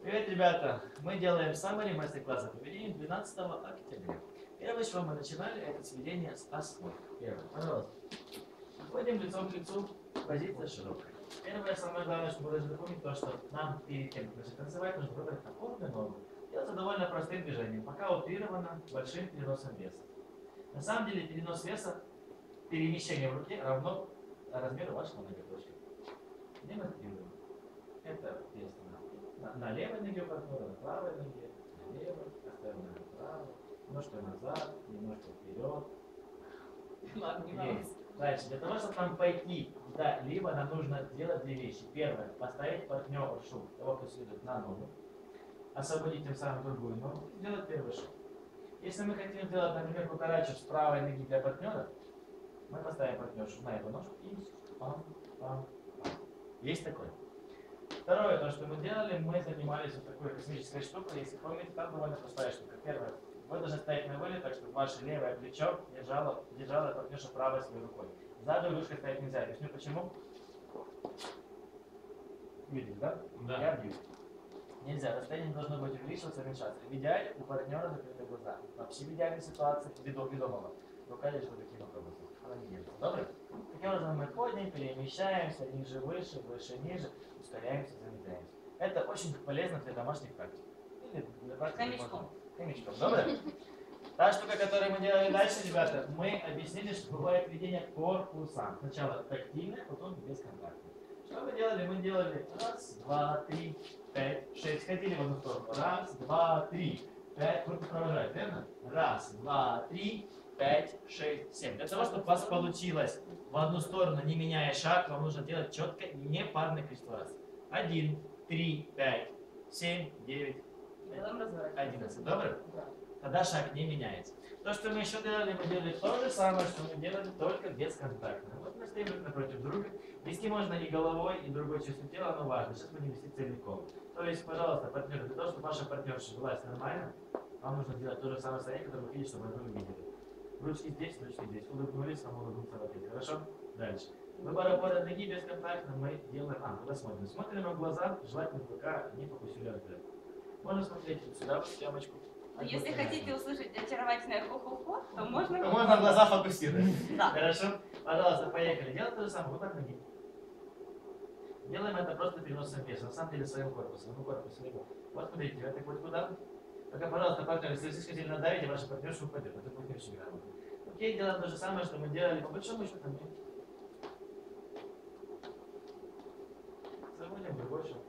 Привет, ребята! Мы делаем саммари мастер-класса по ведению 12 октября. Первое, с чего мы начинали, это сведение с основ. Первое, пожалуйста. Входим лицом к лицу, позиция широкая. Первое, самое главное, что мы должны запомнить, то, что нам перед тем, как начать танцевать, нужно выбрать опорную ногу. Делается довольно простым движением, пока утрировано большим переносом веса. На самом деле перенос веса, перемещение в руке равно размеру вашего ноготочка. Демонстрируем. Это вес на левой ноге партнера, на правой ноге, налево, оставим направо, немножко назад, немножко вперед. Ладно, не волнуйся. Дальше, для того, чтобы нам пойти куда-либо, нам нужно сделать две вещи. Первое, поставить партнершу, того, кто следует, на ногу, освободить тем самым другую ногу и сделать первый шаг. Если мы хотим сделать, например, кукарачу с правой ноги для партнера, мы поставим партнершу на эту ножку и пам-пам-пам. Есть такое. Второе, то, что мы делали, мы занимались вот такой космической штукой. Если помните, там довольно простая штука. Первое, вы должны стоять на вылет, так чтобы ваше левое плечо держало партнерша правой своей рукой. Сзади ручкой стоять нельзя. Объясню почему. Видите, да? Да. Я бью. Нельзя, расстояние не должно быть увеличиваться, уменьшаться. В идеале у партнера закрыты глаза. Вообще в идеальной ситуации, ведомого, рука лежит вот таким образом. Она не держится. Добро? Таким образом мы ходим, перемещаемся, ниже, выше, выше, ниже, ускоряемся, замедляемся. Это очень полезно для домашних практик. Или для практики. Хомячком. Хомячком. Добро? Та штука, которую мы делали дальше, ребята, мы объяснили, что бывает ведение корпусом. Сначала тактильное, потом бесконтактное. Что мы делали? Мы делали раз, два, три, 5, 6. Ходили в одну сторону. Раз, два, три, 5. Корпус провожает, верно? Раз, два, три, 5, 6, 7. Для того, чтобы у вас получилось в одну сторону, не меняя шаг, вам нужно делать четко не парное количество раз. 1, 3, 5, 7, 9, 11. Добро? Да. Тогда шаг не меняется. То, что мы еще делали, мы делали то же самое, что мы делали, только бесконтактно. Вот мы стоим друг напротив друга. Вести можно и головой, и другой частью тела, но важно. Сейчас будем вести целиком. То есть, пожалуйста, партнер, для того, чтобы ваша партнерша велась нормально, вам нужно делать то же самое состояние, которое вы видите, чтобы вы видели. Ручки здесь, ручки здесь. Улыбнулись, вам улыбнуться в ответ. Хорошо? Дальше. Выбор опоры ноги бесконтактно мы делаем. Куда смотрим? Смотрим в глаза, желательно пока не фокусируя взгляд. Можно смотреть вот сюда, в ямочку. Если хотите услышать очаровательное хо-хо-хо, то можно... То можно глаза фокусировать. Да. Хорошо? Пожалуйста, поехали. Делаем то же самое. Выбор ноги. Делаем это просто переносом веса. На самом деле своим корпусом. Ну, корпус либо. Вот смотрите, это будет куда? Только, пожалуйста, партнер, если вы слишком сильно давите, ваша партнерша упадет. Это будет не очень грамотно. Окей, делаем то же самое, что мы делали по большому счету. Заводим другой шаг.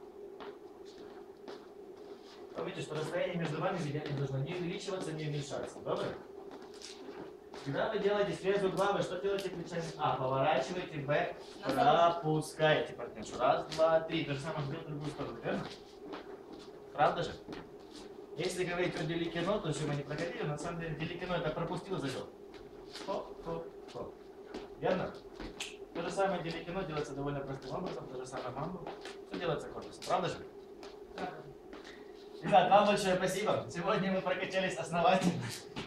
Помните, что расстояние между вами в идеале не должно не увеличиваться, не уменьшаться. Добро? Когда вы делаете срез угла, вы что делаете плечами? А, поворачиваете, Б, пропускаете партнершу. Раз, два, три. То же самое сделать в другую сторону, верно? Правда же? Если говорить о деликино, то, что мы не проходили, на самом деле деликино это пропустил, завел. Хоп, хоп, хоп. Верно? То же самое деликино делается довольно простым образом, то же самое мамбу. Все делается корпусом, правда же? Правда. Ребят, вам большое спасибо. Сегодня мы прокачались основательно.